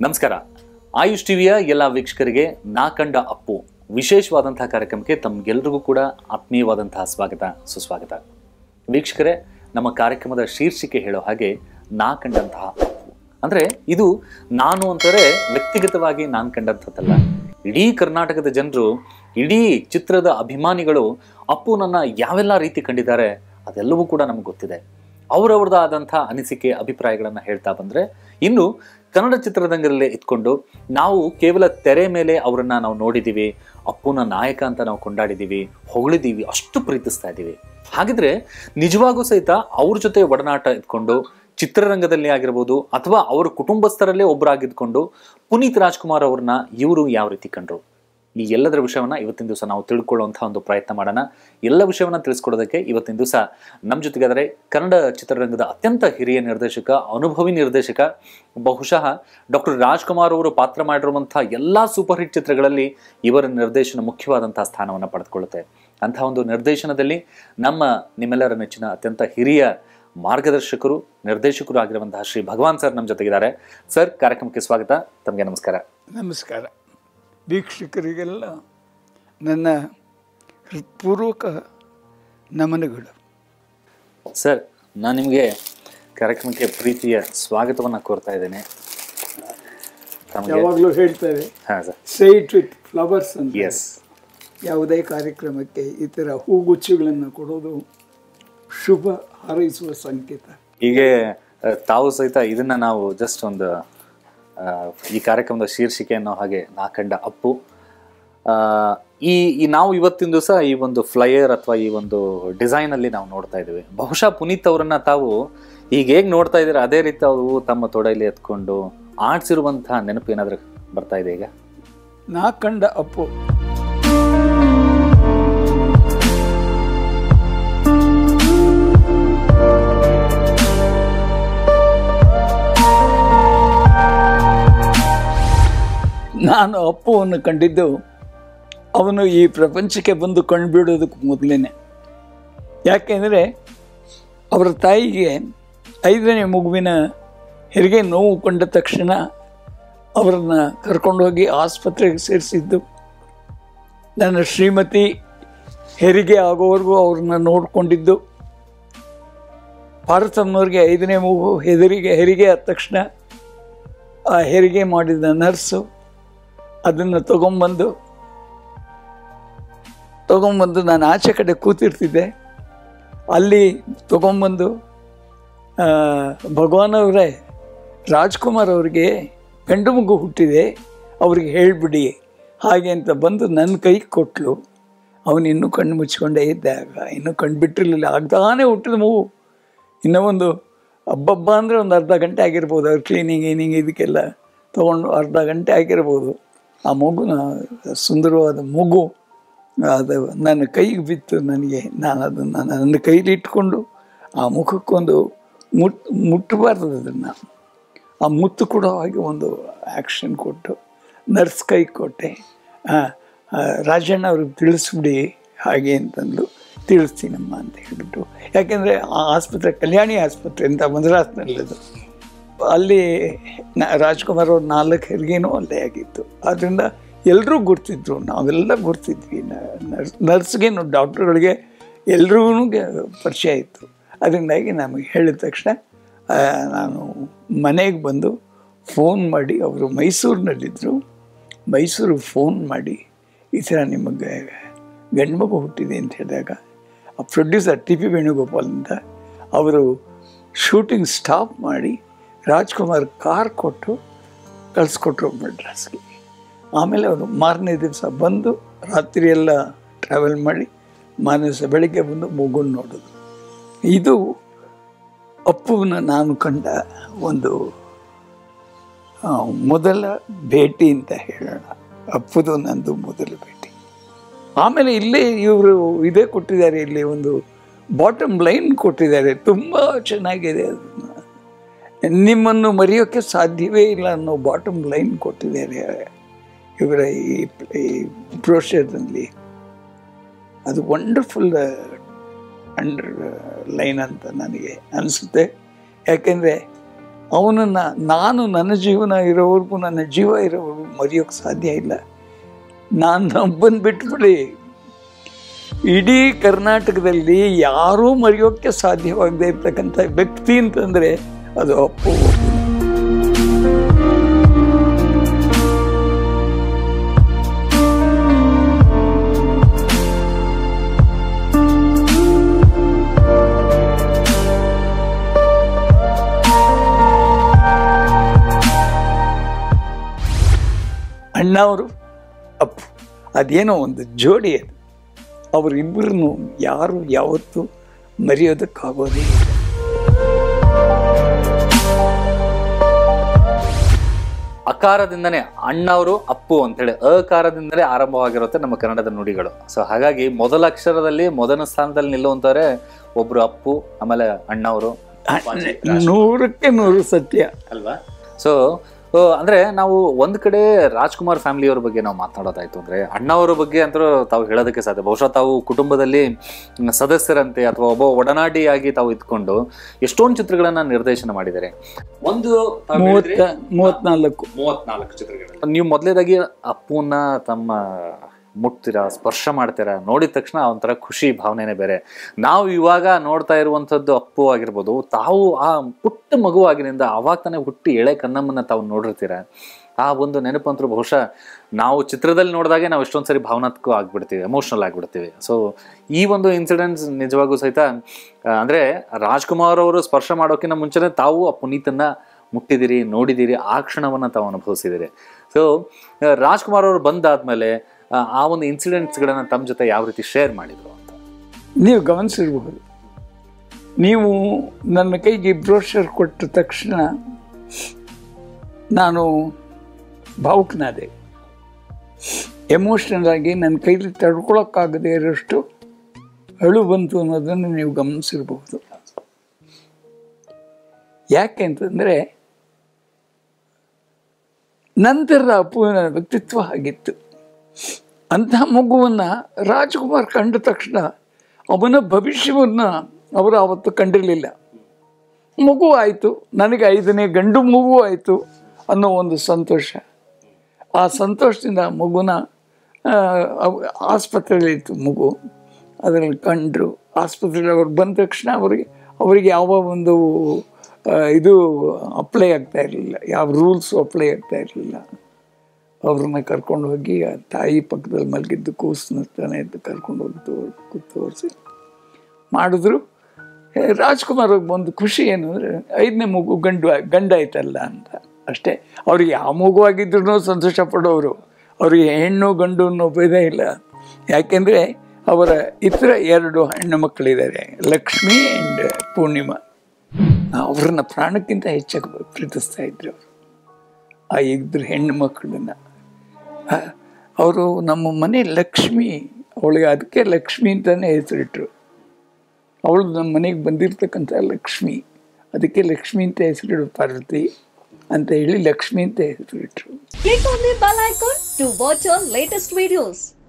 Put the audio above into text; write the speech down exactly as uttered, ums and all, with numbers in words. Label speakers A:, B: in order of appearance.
A: ನಮಸ್ಕಾರ. ಆಯುಷ್ ಟಿವಿಯ ಎಲ್ಲ ವೀಕ್ಷಕರಿಗೆ ನಾ ಕಂಡ ಅಪ್ಪು ವಿಶೇಷವಾದಂತಹ ಕಾರ್ಯಕ್ರಮಕ್ಕೆ ತಮಗೆಲ್ಲರಿಗೂ ಕೂಡ ಆತ್ಮೀಯವಾದಂತಹ ಸ್ವಾಗತ ಸುಸ್ವಾಗತ. ವೀಕ್ಷಕರೇ, ನಮ್ಮ ಕಾರ್ಯಕ್ರಮದ ಶೀರ್ಷಿಕೆ ಹೇಳೋ ಹಾಗೆ ನಾ ಕಂಡಂತಹ ಅಪ್ಪು ಅಂದ್ರೆ ಇದು ನಾನು ಅಂತಾರೆ ವ್ಯಕ್ತಿಗತವಾಗಿ ನಾನು ಕಂಡಂಥದ್ದಲ್ಲ. ಇಡೀ ಕರ್ನಾಟಕದ ಜನರು, ಇಡೀ ಚಿತ್ರದ ಅಭಿಮಾನಿಗಳು ಅಪ್ಪುನನ್ನ ಯಾವೆಲ್ಲ ರೀತಿ ಕಂಡಿದ್ದಾರೆ ಅದೆಲ್ಲವೂ ಕೂಡ ನಮ್ಗೆ ಗೊತ್ತಿದೆ. ಅವರವ್ರದಾದಂಥ ಅನಿಸಿಕೆ ಅಭಿಪ್ರಾಯಗಳನ್ನು ಹೇಳ್ತಾ ಬಂದರೆ, ಇನ್ನು ಕನ್ನಡ ಚಿತ್ರರಂಗದಲ್ಲೇ ಇದ್ಕೊಂಡು ನಾವು ಕೇವಲ ತೆರೆ ಮೇಲೆ ಅವರನ್ನು ನಾವು ನೋಡಿದ್ದೀವಿ, ಅಪ್ಪುನ ನಾಯಕ ಅಂತ ನಾವು ಕೊಂಡಾಡಿದ್ದೀವಿ, ಹೊಗಳಿದ್ದೀವಿ, ಅಷ್ಟು ಪ್ರೀತಿಸ್ತಾ ಇದ್ದೀವಿ. ಹಾಗಿದ್ರೆ ನಿಜವಾಗೂ ಸಹಿತ ಅವ್ರ ಜೊತೆ ಒಡನಾಟ ಇದ್ಕೊಂಡು ಚಿತ್ರರಂಗದಲ್ಲಿ ಆಗಿರ್ಬೋದು ಅಥವಾ ಅವರ ಕುಟುಂಬಸ್ಥರಲ್ಲೇ ಒಬ್ಬರಾಗಿದ್ಕೊಂಡು ಪುನೀತ್ ರಾಜ್ಕುಮಾರ್ ಅವ್ರನ್ನ ಇವರು ಯಾವ ರೀತಿ ಕಂಡ್ರು, ಈ ಎಲ್ಲದರ ವಿಷಯವನ್ನ ಇವತ್ತಿನ ದಿವಸ ನಾವು ತಿಳ್ಕೊಳ್ಳುವಂತಹ ಒಂದು ಪ್ರಯತ್ನ ಮಾಡೋಣ. ಎಲ್ಲ ವಿಷಯವನ್ನ ತಿಳಿಸ್ಕೊಡೋದಕ್ಕೆ ಇವತ್ತಿನ ದಿವಸ ನಮ್ಮ ಜೊತೆಗಾದರೆ ಕನ್ನಡ ಚಿತ್ರರಂಗದ ಅತ್ಯಂತ ಹಿರಿಯ ನಿರ್ದೇಶಕ, ಅನುಭವಿ ನಿರ್ದೇಶಕ, ಬಹುಶಃ ಡಾಕ್ಟರ್ ರಾಜ್ಕುಮಾರ್ ಅವರು ಪಾತ್ರ ಮಾಡಿರುವಂತಹ ಎಲ್ಲಾ ಸೂಪರ್ ಹಿಟ್ ಚಿತ್ರಗಳಲ್ಲಿ ಇವರ ನಿರ್ದೇಶನ ಮುಖ್ಯವಾದಂತಹ ಸ್ಥಾನವನ್ನು ಪಡೆದುಕೊಳ್ಳುತ್ತೆ. ಅಂತಹ ಒಂದು ನಿರ್ದೇಶನದಲ್ಲಿ ನಮ್ಮ ನಿಮ್ಮೆಲ್ಲರ ನೆಚ್ಚಿನ ಅತ್ಯಂತ ಹಿರಿಯ ಮಾರ್ಗದರ್ಶಕರು, ನಿರ್ದೇಶಕರು ಆಗಿರುವಂತಹ ಶ್ರೀ ಭಗವಾನ್ ಸರ್ ನಮ್ಮ ಜೊತೆಗಿದ್ದಾರೆ. ಸರ್, ಕಾರ್ಯಕ್ರಮಕ್ಕೆ ಸ್ವಾಗತ. ತಮಗೆ ನಮಸ್ಕಾರ.
B: ನಮಸ್ಕಾರ. ವೀಕ್ಷಕರಿಗೆಲ್ಲ ನನ್ನ ಹೃತ್ಪೂರ್ವಕ ನಮನಗಳು.
A: ಸರ್, ನಾನು ನಿಮಗೆ ಕಾರ್ಯಕ್ರಮಕ್ಕೆ ಪ್ರೀತಿಯ ಸ್ವಾಗತವನ್ನು ಕೋರ್ತಾ ಇದ್ದೇನೆ.
B: ಯಾವಾಗಲೂ ಹೇಳ್ತಾರೆ ಸೈಟ್ ವಿತ್ ಫ್ಲವರ್ಸ್ ಅಂತ.
A: ಎಸ್,
B: ಯಾವುದೇ ಕಾರ್ಯಕ್ರಮಕ್ಕೆ ಈ ಥರ ಹೂಗುಚ್ಚುಗಳನ್ನು ಕೊಡೋದು ಶುಭ ಹಾರೈಸುವ ಸಂಕೇತ.
A: ಹೀಗೆ ತಾವು ಸಹಿತ ಇದನ್ನ ನಾವು ಜಸ್ಟ್ ಒಂದು ಈ ಕಾರ್ಯಕ್ರಮದ ಶೀರ್ಷಿಕೆ ಅನ್ನೋ ಹಾಗೆ ನಾ ಕಂಡ ಅಪ್ಪು, ಈ ನಾವು ಇವತ್ತಿನ ದಿವಸ ಈ ಒಂದು ಫ್ಲೈಯರ್ ಅಥವಾ ಈ ಒಂದು ಡಿಸೈನ್ ಅಲ್ಲಿ ನಾವು ನೋಡ್ತಾ ಇದ್ದೀವಿ. ಬಹುಶಃ ಪುನೀತ್ ಅವರನ್ನ ತಾವು ಈಗ ಹೇಗೆ ನೋಡ್ತಾ ಇದ್ದೀರಾ ಅದೇ ರೀತಿ ಅವರು ತಮ್ಮ ತೊಡೆಯಲ್ಲಿ ಎತ್ಕೊಂಡು ಆಡ್ಸಿರುವಂತಹ ನೆನಪು ಏನಾದ್ರೂ ಬರ್ತಾ ಇದೆ ಈಗ?
B: ನಾ ಕಂಡ ಅಪ್ಪು ನಾನು ಅಪ್ಪುವನ್ನು ಕಂಡಿದ್ದು ಅವನು ಈ ಪ್ರಪಂಚಕ್ಕೆ ಬಂದು ಕಂಡುಬಿಡೋದಕ್ಕೆ ಮೊದಲೇ. ಯಾಕೆಂದರೆ ಅವರ ತಾಯಿಗೆ ಐದನೇ ಮಗುವಿನ ಹೆರಿಗೆ ನೋವು ಕೊಂಡ ತಕ್ಷಣ ಅವರನ್ನು ಕರ್ಕೊಂಡೋಗಿ ಆಸ್ಪತ್ರೆಗೆ ಸೇರಿಸಿದ್ದು. ನನ್ನ ಶ್ರೀಮತಿ ಹೆರಿಗೆ ಆಗೋವರೆಗೂ ಅವ್ರನ್ನ ನೋಡಿಕೊಂಡಿದ್ದು. ಪಾರ್ವತಮ್ಮನವ್ರಿಗೆ ಐದನೇ ಮಗು ಹೆದರಿಗೆ ಹೆರಿಗೆ ಆದ ತಕ್ಷಣ ಆ ಹೆರಿಗೆ ಮಾಡಿದ ನರ್ಸು ಅದನ್ನು ತಗೊಂಬಂದು ತಗೊಂಬಂದು ನಾನು ಆಚೆ ಕಡೆ ಕೂತಿರ್ತಿದ್ದೆ. ಅಲ್ಲಿ ತಗೊಂಬಂದು ಭಗವಾನ್ ಅವರೇ, ರಾಜ್ಕುಮಾರ್ ಅವ್ರಿಗೆ ಗಂಡು ಮಗು ಹುಟ್ಟಿದೆ, ಅವ್ರಿಗೆ ಹೇಳಿಬಿಡಿ ಹಾಗೆ ಅಂತ ಬಂದು ನನ್ನ ಕೈಗೆ ಕೊಟ್ಟಳು. ಅವನು ಇನ್ನೂ ಕಣ್ಣು ಮುಚ್ಕೊಂಡೇ ಇದ್ದಾಗ, ಇನ್ನೂ ಕಣ್ಣು ಬಿಟ್ಟಿರಲಿಲ್ಲ. ಆಗ್ದಾನೆ ಹುಟ್ಟಿದ ಮಗು. ಇನ್ನೂ ಒಂದು ಹಬ್ಬಬ್ಬ ಅಂದರೆ ಒಂದು ಅರ್ಧ ಗಂಟೆ ಆಗಿರ್ಬೋದು. ಅವ್ರು ಕ್ಲೀನಿಂಗ್ ಗೀನಿಂಗ್ ಇದಕ್ಕೆಲ್ಲ ತೊಗೊಂಡು ಅರ್ಧ ಗಂಟೆ ಆಗಿರ್ಬೋದು. ಆ ಮಗುನ ಸುಂದರವಾದ ಮಗು ಅದು ನನ್ನ ಕೈಗೆ ಬಿತ್ತು. ನನಗೆ ನಾನು ಅದನ್ನು ನನ್ನ ಕೈಲಿ ಇಟ್ಕೊಂಡು ಆ ಮುಖಕ್ಕೊಂದು ಮುಟ್ ಮುಟ್ಟಬಾರ್ದು ಅದನ್ನು. ಆ ಮುತ್ತು ಕೊಡೋ ಹಾಗೆ ಒಂದು ಆ್ಯಕ್ಷನ್ ಕೊಟ್ಟು ನರ್ಸ್ ಕೈ ಕೊಟ್ಟೆ. ರಾಜಣ್ಣ ಅವ್ರಿಗೆ ತಿಳಿಸ್ಬಿಡಿ ಹಾಗೆ ಅಂತಂದು, ತಿಳಿಸ್ತೀನಮ್ಮ ಅಂತ ಹೇಳ್ಬಿಟ್ಟು. ಯಾಕೆಂದರೆ ಆ ಆಸ್ಪತ್ರೆ ಕಲ್ಯಾಣಿ ಆಸ್ಪತ್ರೆ ಅಂತ ಮದ್ರಾಸ್ನಲ್ಲದು. ಅಲ್ಲಿ ರಾಜ್ಕುಮಾರ್ ಅವ್ರ ನಾಲ್ಕು ಹೆರಿಗೆನೂ ಅಲ್ಲೇ ಆಗಿತ್ತು. ಆದ್ದರಿಂದ ಎಲ್ಲರೂ ಗುರ್ತಿದ್ರು, ನಾವೆಲ್ಲ ಗುರ್ತಿದ್ವಿ. ನರ್ಸ್ ನರ್ಸ್ಗೇನು ಡಾಕ್ಟ್ರುಗಳಿಗೆ ಎಲ್ರಿಗೂ ಪರಿಚಯ ಇತ್ತು. ಅದರಿಂದಾಗಿ ನಮಗೆ ಹೇಳಿದ ತಕ್ಷಣ ನಾನು ಮನೆಗೆ ಬಂದು ಫೋನ್ ಮಾಡಿ, ಅವರು ಮೈಸೂರಿನಲ್ಲಿದ್ದರು, ಮೈಸೂರಿಗೆ ಫೋನ್ ಮಾಡಿ ಈ ಥರ ನಿಮಗೆ ಗಂಡು ಮಗು ಹುಟ್ಟಿದೆ ಅಂತ ಹೇಳಿದಾಗ ಆ ಪ್ರೊಡ್ಯೂಸರ್ ಟಿ ಪಿ ವೇಣುಗೋಪಾಲ್ ಅಂತ ಅವರು ಶೂಟಿಂಗ್ ಸ್ಟಾಪ್ ಮಾಡಿ ರಾಜ್ಕುಮಾರ್ ಕಾರ್ ಕೊಟ್ಟು ಕಳಿಸ್ಕೊಟ್ರು ಮಡ್ರಾಸ್ಗೆ. ಆಮೇಲೆ ಅವರು ಮಾರನೇ ದಿವಸ ಬಂದು ರಾತ್ರಿ ಎಲ್ಲ ಟ್ರಾವೆಲ್ ಮಾಡಿ ಮಾರನೇ ದಿವಸ ಬೆಳಿಗ್ಗೆ ಬಂದು ಮಗುನ ನೋಡೋದು. ಇದು ಅಪ್ಪುವಿನ ನಾನು ಕಂಡ ಒಂದು ಮೊದಲ ಭೇಟಿ ಅಂತ ಹೇಳೋಣ. ಅಪ್ಪುದು ನಂದು ಮೊದಲ ಭೇಟಿ. ಆಮೇಲೆ ಇಲ್ಲೇ ಇವರು ಇದೇ ಕೊಟ್ಟಿದ್ದಾರೆ, ಇಲ್ಲಿ ಒಂದು ಬಾಟಮ್ ಲೈನ್ ಕೊಟ್ಟಿದ್ದಾರೆ, ತುಂಬ ಚೆನ್ನಾಗಿದೆ. ಅದನ್ನು ನಿಮ್ಮನ್ನು ಮರೆಯೋಕ್ಕೆ ಸಾಧ್ಯವೇ ಇಲ್ಲ ಅನ್ನೋ ಬಾಟಮ್ ಲೈನ್ ಕೊಟ್ಟಿದ್ದಾರೆ ಇವರ ಈ ಬ್ರೋಷರ್ನಲ್ಲಿ. ಅದು ವಂಡರ್ಫುಲ್ ಅಂಡರ್ ಲೈನ್ ಅಂತ ನನಗೆ ಅನಿಸುತ್ತೆ. ಯಾಕೆಂದರೆ ಅವನನ್ನು ನಾನು ನನ್ನ ಜೀವನ ಇರೋವರೆಗೂ, ನನ್ನ ಜೀವ ಇರೋವರೆಗೂ ಮರೆಯೋಕ್ಕೆ ಸಾಧ್ಯ ಇಲ್ಲ. ನಾನು ಒಬ್ಬನ ಬಿಟ್ಬಿಡಿ, ಇಡೀ ಕರ್ನಾಟಕದಲ್ಲಿ ಯಾರೂ ಮರೆಯೋಕ್ಕೆ ಸಾಧ್ಯವಾಗದೇ ಇರ್ತಕ್ಕಂಥ ವ್ಯಕ್ತಿ ಅಂತಂದರೆ ಅದು ಅಪ್ಪು. ಅಣ್ಣವರು ಅಪ್ಪು ಅದೇನೋ ಒಂದು ಜೋಡಿ ಅದು. ಅವರಿಬ್ಬರನ್ನು ಯಾರು ಯಾವತ್ತೂ ಮರೆಯೋದಕ್ಕಾಗೋದೇ ಇಲ್ಲ.
A: ಅಕಾರದಿಂದನೇ ಅಣ್ಣವರು ಅಪ್ಪು ಅಂತೇಳಿ ಅಕಾರದಿಂದಲೇ ಆರಂಭವಾಗಿರುತ್ತೆ ನಮ್ಮ ಕನ್ನಡದ ನುಡಿಗಳು. ಸೊ ಹಾಗಾಗಿ ಮೊದಲ ಅಕ್ಷರದಲ್ಲಿ ಮೊದಲ ಸ್ಥಾನದಲ್ಲಿ ನಿಲ್ಲುವಂತಾರೆ ಒಬ್ರು ಅಪ್ಪು, ಆಮೇಲೆ ಅಣ್ಣವರು.
B: ನೂರಕ್ಕೆ ನೂರು ಸತ್ಯ
A: ಅಲ್ವಾ? ಸೊ ಅಂದ್ರೆ ನಾವು ಒಂದ್ ಕಡೆ ರಾಜ್ಕುಮಾರ್ ಫ್ಯಾಮಿಲಿಯವ್ರ ಬಗ್ಗೆ ನಾವು ಮಾತನಾಡೋದಾಯ್ತು ಅಂದ್ರೆ ಅಣ್ಣವರ ಬಗ್ಗೆ ಅಂತೂ ತಾವು ಹೇಳೋದಕ್ಕೆ ಸಾಧ್ಯ. ಬಹುಶಃ ತಾವು ಕುಟುಂಬದಲ್ಲಿ ಸದಸ್ಯರಂತೆ ಅಥವಾ ಒಬ್ಬ ಒಡನಾಡಿಯಾಗಿ ತಾವು ಇದ್ಕೊಂಡು ಎಷ್ಟೊಂದು ಚಿತ್ರಗಳನ್ನ ನಿರ್ದೇಶನ ಮಾಡಿದ್ದಾರೆ. ಒಂದು
B: ಮೂವತ್ನಾಲ್ಕು
A: ಮೂವತ್ನಾಲ್ಕು ಚಿತ್ರಗಳು. ನೀವು ಮೊದಲೇದಾಗಿ ಅಪ್ಪುನ ತಮ್ಮ ಮುಟ್ತೀರಾ, ಸ್ಪರ್ಶ ಮಾಡ್ತೀರಾ, ನೋಡಿದ ತಕ್ಷಣ ಒಂಥರ ಖುಷಿ ಭಾವನೆನೇ ಬೇರೆ. ನಾವು ಇವಾಗ ನೋಡ್ತಾ ಇರುವಂಥದ್ದು ಅಪ್ಪು ಆಗಿರ್ಬೋದು, ತಾವು ಆ ಪುಟ್ಟ ಮಗುವಾಗಿನಿಂದ ಅವಾಗ ತಾನೇ ಹುಟ್ಟಿ ಎಳೆ ಕನ್ನಮ್ಮನ್ನ ತಾವು ನೋಡಿರ್ತೀರ. ಆ ಒಂದು ನೆನಪಂತರೂ ಬಹುಶಃ ನಾವು ಚಿತ್ರದಲ್ಲಿ ನೋಡಿದಾಗೆ ನಾವು ಎಷ್ಟೊಂದು ಸರಿ ಭಾವನಾತ್ಮಕ ಆಗ್ಬಿಡ್ತೀವಿ, ಎಮೋಷನಲ್ ಆಗ್ಬಿಡ್ತೀವಿ. ಸೊ ಈ ಒಂದು ಇನ್ಸಿಡೆಂಟ್ಸ್ ನಿಜವಾಗೂ ಸಹಿತ ಅಂದರೆ ರಾಜ್ಕುಮಾರ್ ಅವರು ಸ್ಪರ್ಶ ಮಾಡೋಕ್ಕಿಂತ ಮುಂಚೆನೇ ತಾವು ಆ ಪುನೀತನ್ನ ಮುಟ್ಟಿದಿರಿ, ನೋಡಿದಿರಿ, ಆ ಕ್ಷಣವನ್ನು ತಾವು ಅನುಭವಿಸಿದಿರಿ. ಸೊ ರಾಜ್ಕುಮಾರ್ ಅವರು ಬಂದಾದ್ಮೇಲೆ ಆ ಒಂದು ಇನ್ಸಿಡೆಂಟ್ಸ್ಗಳನ್ನು ತಮ್ಮ ಜೊತೆ ಯಾವ ರೀತಿ ಶೇರ್ ಮಾಡಿದ್ರು ಅಂತ
B: ನೀವು ಗಮನಿಸಿರ್ಬಹುದು. ನೀವು ನನ್ನ ಕೈಗೆ ಬ್ರೋಷರ್ ಕೊಟ್ಟ ತಕ್ಷಣ ನಾನು ಭಾವುಕನಾದೆ. ಎಮೋಷ್ನಲ್ ಆಗಿ ನನ್ನ ಕೈಲಿ ತಡ್ಕೊಳಕ್ಕಾಗದೇ ಇರೋಷ್ಟು ಅಳು ಬಂತು ಅನ್ನೋದನ್ನು ನೀವು ಗಮನಿಸಿರ್ಬಹುದು. ಯಾಕೆ ಅಂತಂದರೆ ನಂತರದ ಅಪ್ಪುವಿನ ವ್ಯಕ್ತಿತ್ವ ಆಗಿತ್ತು. ಅಂತಹ ಮಗುವನ್ನು ರಾಜ್ಕುಮಾರ್ ಕಂಡ ತಕ್ಷಣ ಅವನ ಭವಿಷ್ಯವನ್ನು ಅವರು ಆವತ್ತು ಕಂಡಿರಲಿಲ್ಲ. ಮಗು ಆಯಿತು, ನನಗೆ ಐದನೇ ಗಂಡು ಮಗು ಆಯಿತು ಅನ್ನೋ ಒಂದು ಸಂತೋಷ. ಆ ಸಂತೋಷದಿಂದ ಮಗುನ ಆಸ್ಪತ್ರೆಯಲ್ಲಿತ್ತು ಮಗು, ಅದರಲ್ಲಿ ಕಂಡರು. ಆಸ್ಪತ್ರೆಯಲ್ಲಿ ಅವ್ರು ಬಂದ ತಕ್ಷಣ ಅವರಿಗೆ ಅವರಿಗೆ ಯಾವ ಒಂದು ಇದು ಅಪ್ಲೈ ಆಗ್ತಾ ಇರಲಿಲ್ಲ, ಯಾವ ರೂಲ್ಸು ಅಪ್ಲೈ ಆಗ್ತಾ ಇರಲಿಲ್ಲ. ಅವ್ರನ್ನ ಕರ್ಕೊಂಡು ಹೋಗಿ ಆ ತಾಯಿ ಪಕ್ಕದಲ್ಲಿ ಮಲಗಿದ್ದು ಕೂಸನ್ನ ತಾನೇ ಎದ್ದು ಕರ್ಕೊಂಡು ಹೋಗಿ ತೋರ್ ತೋರಿಸಿ ಮಾಡಿದ್ರು. ರಾಜ್ಕುಮಾರ್ ಒಂದು ಖುಷಿ ಏನು ಅಂದರೆ ಐದನೇ ಮಗು ಗಂಡು ಗಂಡ ಆಯ್ತಲ್ಲ ಅಂತ ಅಷ್ಟೇ. ಅವ್ರಿಗೆ ಯಾವ ಮಗು ಆಗಿದ್ರು ಸಂತೋಷ ಪಡೋರು, ಅವ್ರಿಗೆ ಹೆಣ್ಣು ಗಂಡು ಅನ್ನೋ ಭೇದ ಇಲ್ಲ. ಯಾಕೆಂದರೆ ಅವರ ಇತರ ಎರಡು ಹೆಣ್ಣು ಮಕ್ಕಳಿದ್ದಾರೆ, ಲಕ್ಷ್ಮಿ ಆ್ಯಂಡ್ ಪೂರ್ಣಿಮಾ. ಅವ್ರನ್ನ ಪ್ರಾಣಕ್ಕಿಂತ ಹೆಚ್ಚಾಗಿ ಪ್ರೀತಿಸ್ತಾ ಇದ್ರು ಅವರು, ಆ ಇಬ್ಬರು ಹೆಣ್ಣು ಮಕ್ಕಳನ್ನ. ಅವರು ನಮ್ಮ ಮನೆ ಲಕ್ಷ್ಮಿ, ಅವಳಿಗೆ ಅದಕ್ಕೆ ಲಕ್ಷ್ಮಿ ಅಂತಲೇ ಹೆಸರಿಟ್ರು. ಅವಳು ನಮ್ಮ ಮನೆಗೆ ಬಂದಿರ್ತಕ್ಕಂಥ ಲಕ್ಷ್ಮಿ, ಅದಕ್ಕೆ ಲಕ್ಷ್ಮಿ ಅಂತ ಹೆಸರಿಡು, ಪಾರ್ವತಿ ಅಂತ ಹೇಳಿ ಲಕ್ಷ್ಮಿ ಅಂತ ಹೆಸರಿಟ್ರು.
C: Click on the bell icon to watch our latest videos.